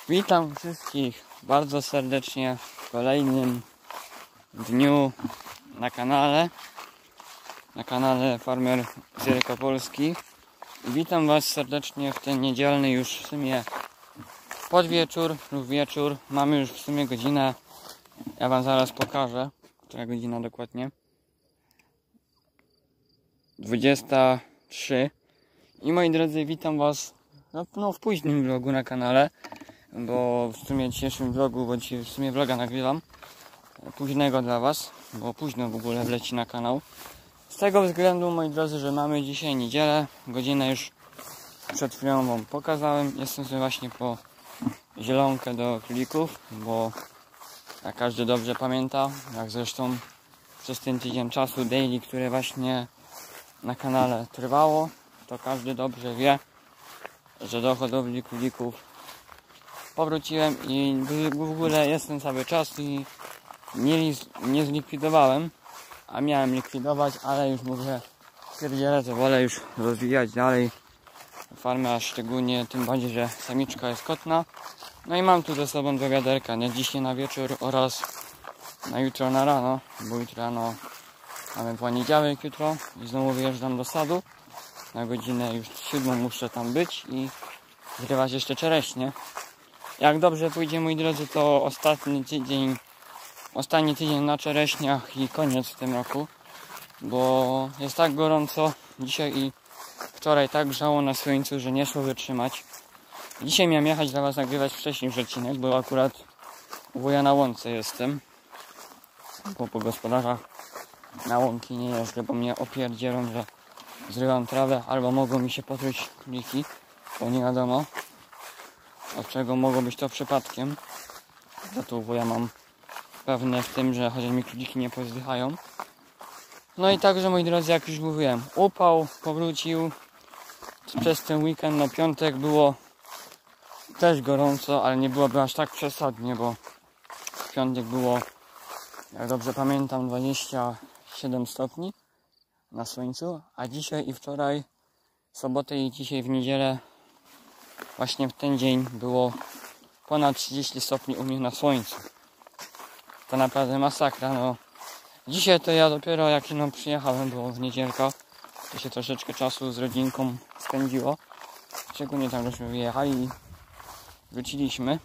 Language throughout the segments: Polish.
Witam wszystkich bardzo serdecznie w kolejnym dniu na kanale Farmer z Wielkopolski. Witam Was serdecznie w ten niedzielny już w sumie podwieczór lub wieczór. Mamy już w sumie godzinę, ja Wam zaraz pokażę, która godzina dokładnie. 23. I moi drodzy, witam Was w późnym vlogu na kanale, bo w sumie dzisiejszym vlogu, bo dzisiaj w sumie vloga nagrywam późnego dla Was, bo późno w ogóle wleci na kanał. Z tego względu, moi drodzy, że mamy dzisiaj niedzielę, godzinę już przed chwilą Wam pokazałem. Jestem sobie właśnie po zielonkę do królików, bo jak każdy dobrze pamięta, jak zresztą przez ten tydzień czasu daily, które właśnie na kanale trwało, to każdy dobrze wie, że do hodowli królików powróciłem i w ogóle jestem cały czas i nie zlikwidowałem, a miałem likwidować, ale już mówię, pierdzielę, to wolę już rozwijać dalej farmę, a szczególnie tym bardziej, że samiczka jest kotna. No i mam tu ze sobą dwa wiaderka, nie dzisiaj na wieczór oraz na jutro na rano, bo jutro rano mamy poniedziałek jutro i znowu wyjeżdżam do sadu. Na godzinę już 7 muszę tam być i zrywać jeszcze czereśnie. Jak dobrze pójdzie, moi drodzy, to ostatni tydzień na czereśniach i koniec w tym roku, bo jest tak gorąco dzisiaj i wczoraj tak grzało na słońcu, że nie szło wytrzymać. Dzisiaj miałem jechać dla Was nagrywać wcześniej już odcinek, bo akurat u wuja na łące jestem, bo po gospodarzach na łąki nie jeżdżę, bo mnie opierdzielą, że zrywam trawę, albo mogą mi się potruć króliki, bo nie wiadomo od czego mogło być to przypadkiem. Za to wuja mam pewne w tym, że chociaż mi króliki nie pozdychają. No i także, moi drodzy, jak już mówiłem, upał powrócił przez ten weekend. No piątek było też gorąco, ale nie byłoby aż tak przesadnie, bo w piątek było, jak dobrze pamiętam, 27 stopni na słońcu, a dzisiaj i wczoraj, w sobotę i dzisiaj w niedzielę, właśnie w ten dzień było ponad 30 stopni u mnie na słońcu. To naprawdę masakra. No. Dzisiaj to ja dopiero jak przyjechałem, było w niedzielkę, to się troszeczkę czasu z rodzinką spędziło. Szczególnie tam żeśmy wyjechali i wróciliśmy.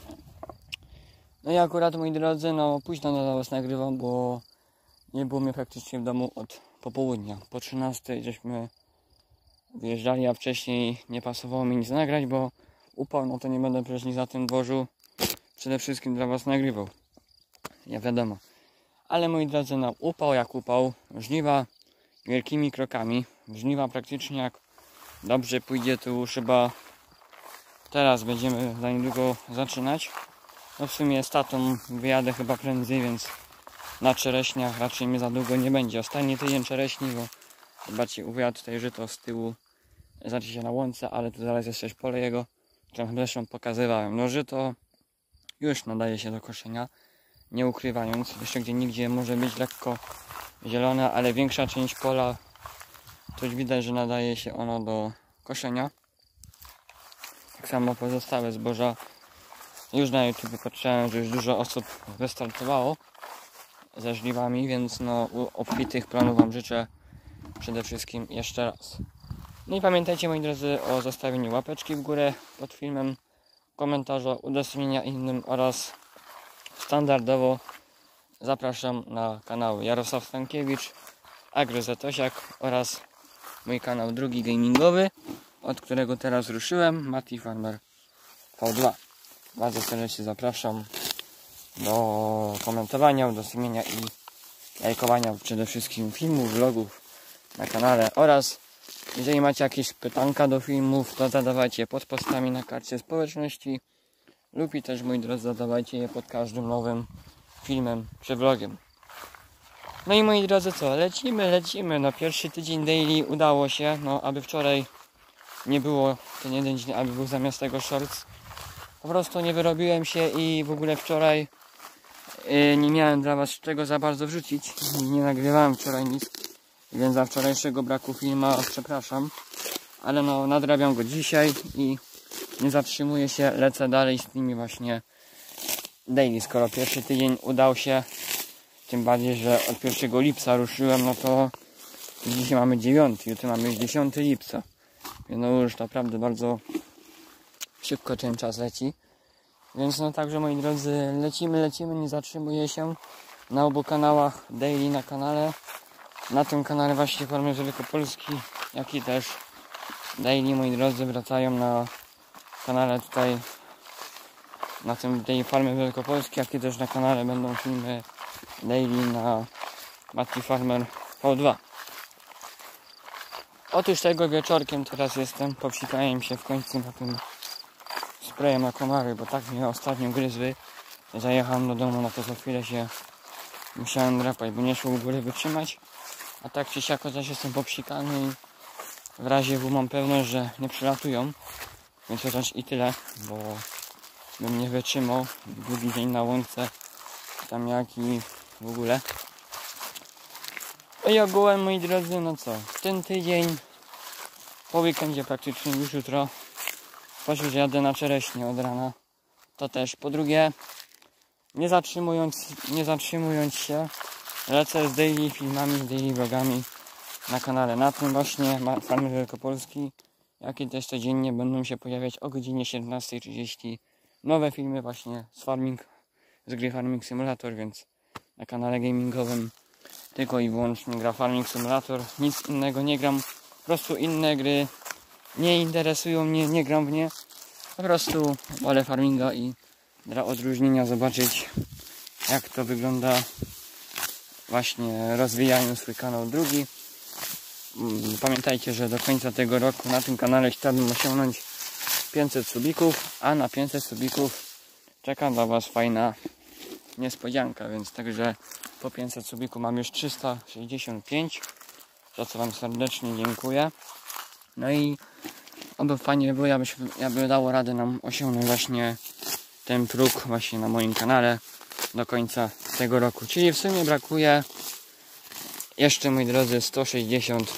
No i akurat, moi drodzy, późno dla Was nagrywam, bo nie było mnie praktycznie w domu od popołudnia. Po 13 żeśmy wyjeżdżali, a wcześniej nie pasowało mi nic nagrać, bo upał, no to nie będę przecież nic na tym dworzu przede wszystkim dla Was nagrywał. Nie wiadomo. Ale, moi drodzy, upał jak upał, żniwa wielkimi krokami. Żniwa praktycznie jak dobrze pójdzie, to już chyba teraz będziemy za niedługo zaczynać. No w sumie z tatą wyjadę chyba prędzej, więc na czereśniach raczej mnie za długo nie będzie. Ostatni tydzień czereśni, bo zobaczcie, uwiadł tutaj żyto z tyłu, znaczy się na łące, ale tu zaraz jest też pole jego, które zresztą pokazywałem. No żyto już nadaje się do koszenia, nie ukrywając, jeszcze gdzie nigdzie może być lekko zielone, ale większa część pola to już widać, że nadaje się ono do koszenia. Tak samo pozostałe zboża. Już na YouTube patrzyłem, że już dużo osób wystartowało ze żniwami, więc obfitych planów Wam życzę przede wszystkim jeszcze raz. No i pamiętajcie, moi drodzy, o zostawieniu łapeczki w górę pod filmem, komentarza, udostępnienia innym oraz standardowo zapraszam na kanały Jarosław Stankiewicz, AgroZetosiak oraz mój kanał drugi gamingowy, od którego teraz ruszyłem, Mati Farmer V2. Bardzo serdecznie zapraszam do komentowania, udostępnienia i lajkowania przede wszystkim filmów, vlogów na kanale oraz jeżeli macie jakieś pytanka do filmów, to zadawajcie je pod postami na karcie społeczności lub i też, moi drodzy, zadawajcie je pod każdym nowym filmem czy vlogiem. No i moi drodzy, co? Lecimy. No pierwszy tydzień daily udało się, aby wczoraj nie było ten jeden dzień, aby był zamiast tego shorts. Po prostu nie wyrobiłem się i w ogóle wczoraj nie miałem dla Was czego za bardzo wrzucić. Nie nagrywałem wczoraj nic, więc za wczorajszego braku filmu przepraszam. Ale nadrabiam go dzisiaj i nie zatrzymuję się, lecę dalej z tymi właśnie daily. Skoro pierwszy tydzień udał się, tym bardziej, że od 1 lipca ruszyłem, no to dzisiaj mamy 9, jutro mamy już 10 lipca. No już naprawdę bardzo szybko ten czas leci. Więc no także, moi drodzy, lecimy, nie zatrzymuję się. Na obu kanałach daily na kanale. Na tym kanale właśnie Farmer Wielkopolski, jak i też daily, moi drodzy, wracają na kanale tutaj, na tym daily Farmer Wielkopolski, jak i też na kanale będą filmy daily na Mati Farmer V2. Otóż tego wieczorkiem teraz jestem, popsikałem się w końcu na tym sprayem na komary, bo tak mnie ostatnio gryzły. Zajechałem do domu, na to za chwilę się musiałem drapać, bo nie szło u góry wytrzymać. A tak czy siak, chociaż jestem popsikany i w razie W mam pewność, że nie przylatują. Więc chociaż i tyle, bo bym nie wytrzymał. Drugi dzień na łące, tam jak i w ogóle. I ogółem, moi drodzy, no co, ten tydzień po weekendzie praktycznie już jutro, choć już jadę na Czereśnie od rana, to też. Po drugie, nie zatrzymując się, lecę z daily filmami, z daily vlogami na kanale. Na tym właśnie Farmer Wielkopolski, jak i też codziennie będą się pojawiać o godzinie 17:30 nowe filmy właśnie z gry Farming Simulator, więc na kanale gamingowym tylko i wyłącznie gra Farming Simulator, nic innego nie gram, po prostu inne gry nie interesują mnie, nie gram w nie, po prostu wolę farminga i dla odróżnienia zobaczyć, jak to wygląda, właśnie rozwijając swój kanał drugi. Pamiętajcie, że do końca tego roku na tym kanale chciałbym osiągnąć 500 subików, a na 500 subików czeka dla Was fajna niespodzianka, więc także po 500 subików mam już 365, za co Wam serdecznie dziękuję. No i oby fajnie było, aby dało radę nam osiągnąć właśnie ten próg właśnie na moim kanale do końca tego roku. Czyli w sumie brakuje jeszcze, moi drodzy, 160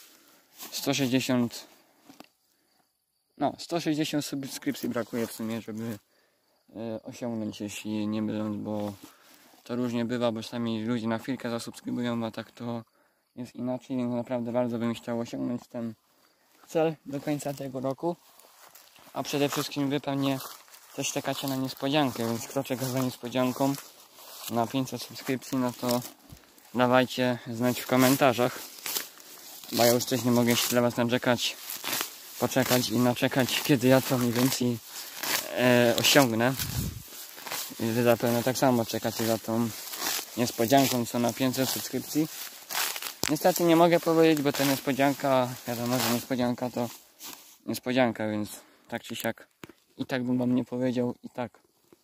subskrypcji brakuje w sumie, żeby osiągnąć, jeśli nie myląc, bo to różnie bywa, bo czasami ludzie na chwilkę zasubskrybują, a tak to jest inaczej, więc naprawdę bardzo bym chciał osiągnąć ten cel do końca tego roku. A przede wszystkim wy pewnie też czekacie na niespodziankę, więc kto czeka za niespodzianką na 500 subskrypcji, no to dawajcie znać w komentarzach, bo ja już też nie mogę się dla Was poczekać i naczekać, kiedy ja to mniej więcej osiągnę. I wy zapewne tak samo czekacie za tą niespodzianką, co na 500 subskrypcji. Niestety nie mogę powiedzieć, bo ta niespodzianka, wiadomo, że niespodzianka to niespodzianka, więc tak czy siak i tak bym Wam nie powiedział i tak.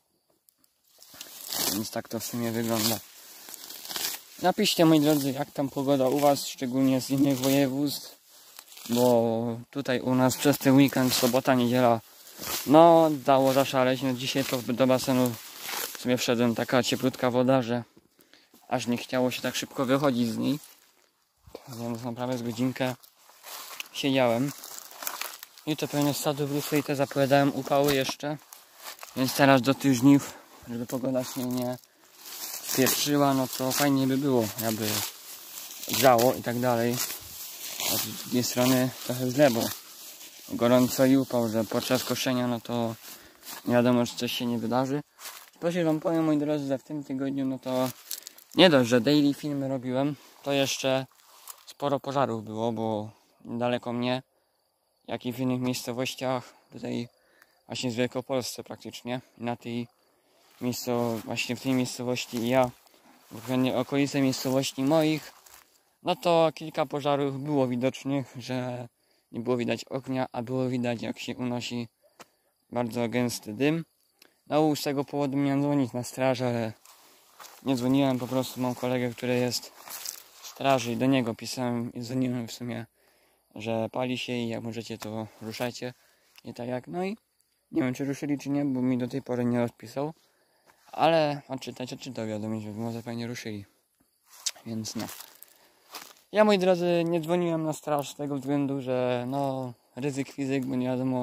Więc tak to w sumie wygląda. Napiszcie, moi drodzy, jak tam pogoda u Was, szczególnie z innych województw, bo tutaj u nas przez ten weekend, sobota, niedziela, no dało zaszaleć. No dzisiaj to do basenu w sumie wszedłem, taka cieplutka woda, że aż nie chciało się tak szybko wychodzić z niej. Więc naprawdę z godzinkę siedziałem. I to pewnie z sadu wrócę i te zapowiadałem upały jeszcze. Więc teraz do tych żniw, żeby pogoda się nie spieprzyła, no to fajnie by było, aby grzało i tak dalej. A z drugiej strony trochę źle, bo gorąco i upał, że podczas koszenia, no to nie wiadomo, czy coś się nie wydarzy. Proszę Wam powiem, moi drodzy, że w tym tygodniu, no to nie dość, że daily filmy robiłem, to jeszcze sporo pożarów było, bo niedaleko mnie, jak i w innych miejscowościach, tutaj właśnie w Wielkopolsce praktycznie, właśnie w tej miejscowości i ja, dokładnie okolice miejscowości moich, no to kilka pożarów było widocznych, że nie było widać ognia, a było widać, jak się unosi bardzo gęsty dym. No z tego powodu miałem dzwonić na straż, ale nie dzwoniłem, po prostu mam kolegę, który jest w straży i do niego pisałem i dzwoniłem w sumie, że pali się i jak możecie, to ruszajcie. I tak jak, no i nie wiem, czy ruszyli, czy nie, bo mi do tej pory nie odpisał, ale odczytał wiadomość, że może fajnie ruszyli. Więc no. Ja, moi drodzy, nie dzwoniłem na straż z tego względu, że no ryzyk fizyk, bo nie wiadomo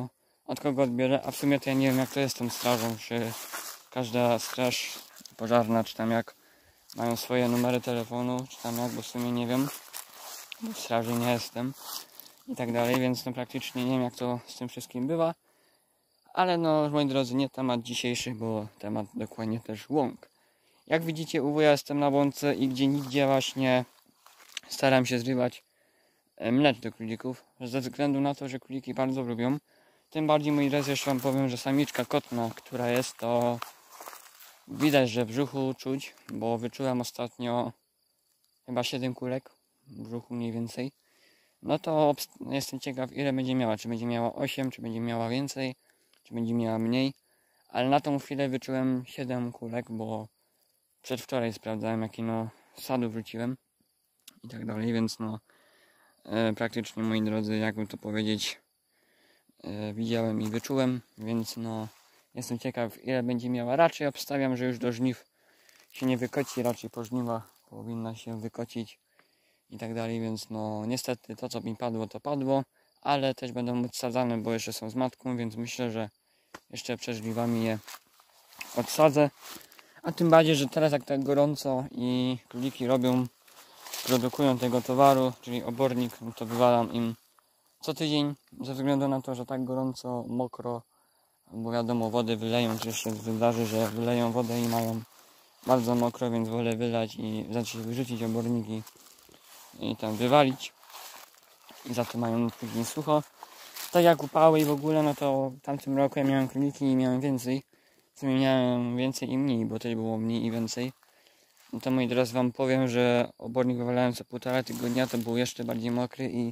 od kogo odbierę, a w sumie to ja nie wiem jak to jest z tą strażą, czy każda straż pożarna, czy tam jak mają swoje numery telefonu, czy tam jak, bo w sumie nie wiem, bo w straży nie jestem i tak dalej, więc no praktycznie nie wiem jak to z tym wszystkim bywa, ale no moi drodzy, nie temat dzisiejszy, bo temat dokładnie też łąk. Jak widzicie, u wuja jestem na łące i gdzie właśnie staram się zrywać mlecz do królików, ze względu na to, że króliki bardzo lubią. Tym bardziej, moi drodzy, jeszcze wam powiem, że samiczka kotna, która jest, to widać, że w brzuchu czuć, bo wyczułem ostatnio chyba 7 kulek w brzuchu mniej więcej. No to jestem ciekaw, ile będzie miała. Czy będzie miała 8, czy będzie miała więcej, czy będzie miała mniej. Ale na tą chwilę wyczułem 7 kulek, bo przedwczoraj sprawdzałem, jaki no sadu wróciłem i tak dalej, więc no praktycznie, moi drodzy, jakby to powiedzieć, widziałem i wyczułem, więc no jestem ciekaw, ile będzie miała. Raczej obstawiam, że już do żniw się nie wykoci, raczej po żniwach powinna się wykocić i tak dalej, więc no niestety to, co mi padło, to padło, ale też będą odsadzane, bo jeszcze są z matką, więc myślę, że jeszcze przed żniwami je odsadzę. A tym bardziej, że teraz jak tak gorąco i króliki produkują tego towaru, czyli obornik, no to wywalam im co tydzień, ze względu na to, że tak gorąco, mokro, bo wiadomo, wody wyleją, czy się wydarzy, że wyleją wodę i mają bardzo mokro, więc wolę wylać i zacząć wyrzucić oborniki i tam wywalić i za to mają później sucho. Tak jak upały i w ogóle, no to w tamtym roku ja miałem króliki i miałem więcej. W sumie miałem więcej i mniej, bo też było mniej i więcej. No to moi drodzy, wam powiem, że obornik wywalałem co 1,5 tygodnia, to był jeszcze bardziej mokry i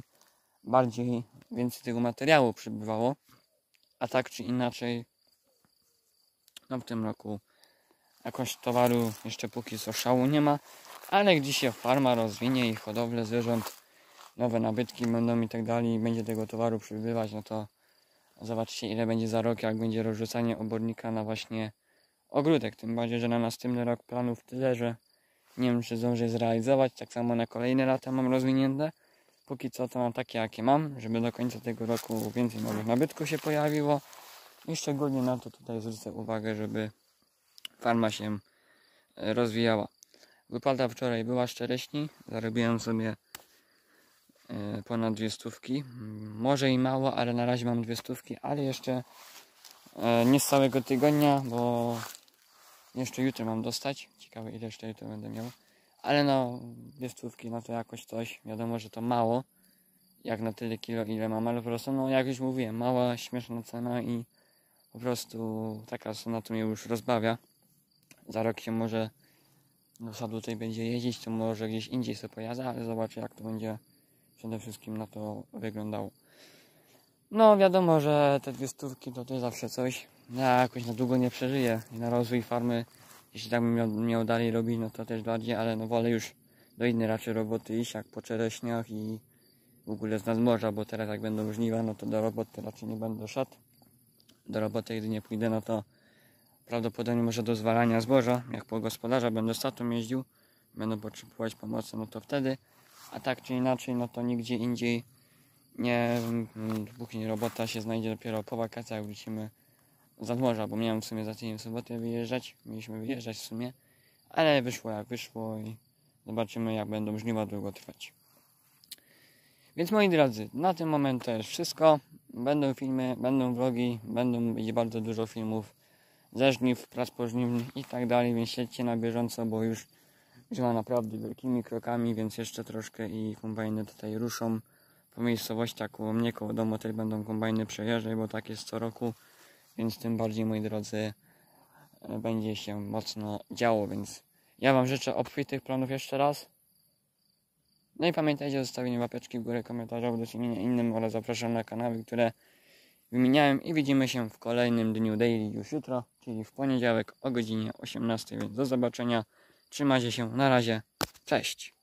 więcej tego materiału przybywało. A tak czy inaczej, no w tym roku jakoś towaru jeszcze póki co szału nie ma, ale gdzieś się farma rozwinie i hodowle zwierząt, nowe nabytki będą i tak dalej, i będzie tego towaru przybywać, no to zobaczcie, ile będzie za rok, jak będzie rozrzucanie obornika na właśnie ogródek. Tym bardziej, że na następny rok planów tyle, że nie wiem, czy zdążę zrealizować. Tak samo na kolejne lata mam rozwinięte. Póki co to mam takie, jakie mam, żeby do końca tego roku więcej nowych nabytków się pojawiło. I szczególnie na to tutaj zwrócę uwagę, żeby farma się rozwijała. Wypłata wczoraj była z czereśni. Zarobiłem sobie ponad 200. Może i mało, ale na razie mam 200, ale jeszcze nie z całego tygodnia, bo jeszcze jutro mam dostać. Ciekawe, ile jeszcze jutro będę miał. Ale no, 200 no to jakoś coś. Wiadomo, że to mało, jak na tyle kilo, ile mam, ale po prostu, no jak już mówiłem, mała, śmieszna cena i po prostu taka cena to mnie już rozbawia. Za rok się może do sadu tutaj będzie jeździć, to może gdzieś indziej sobie pojadę, ale zobaczę, jak to będzie przede wszystkim na to wyglądało. No wiadomo, że te 200 to też zawsze coś. Ja jakoś na długo nie przeżyję i na rozwój farmy, jeśli tak bym miał dalej robić, no to też bardziej, ale no wolę już do innej raczej roboty iść, jak po czereśniach i w ogóle z nadmorza, bo teraz jak będą żniwa, no to do roboty raczej nie będę szedł. Do roboty jedynie pójdę, no to prawdopodobnie może do zwalania zboża, jak po gospodarza będę z tatą jeździł, będą potrzebować pomocy, no to wtedy, a tak czy inaczej, no to nigdzie indziej nie, dopóki robota się znajdzie dopiero po wakacjach, wrócimy z nadmorza, bo miałem w sumie za tydzień w sobotę wyjeżdżać, mieliśmy wyjeżdżać w sumie, ale wyszło jak wyszło i zobaczymy, jak będą żniwa długo trwać. Więc moi drodzy, na ten moment to jest wszystko. Będą filmy, będą vlogi, będzie bardzo dużo filmów ze żniw, prac pożniwnych i tak dalej, więc śledźcie na bieżąco, bo już ma naprawdę wielkimi krokami, więc jeszcze troszkę i kombajny tutaj ruszą. Po miejscowościach koło mnie, koło domu też będą kombajny przejeżdżać, bo tak jest co roku, więc tym bardziej, moi drodzy, będzie się mocno działo, więc ja wam życzę obfitych planów jeszcze raz. No i pamiętajcie o zostawieniu łapeczki w górę, komentarzy, udostępnienia innym oraz zapraszam na kanały, które wymieniałem i widzimy się w kolejnym dniu daily już jutro, czyli w poniedziałek o godzinie 18, więc do zobaczenia. Trzymajcie się, na razie, cześć!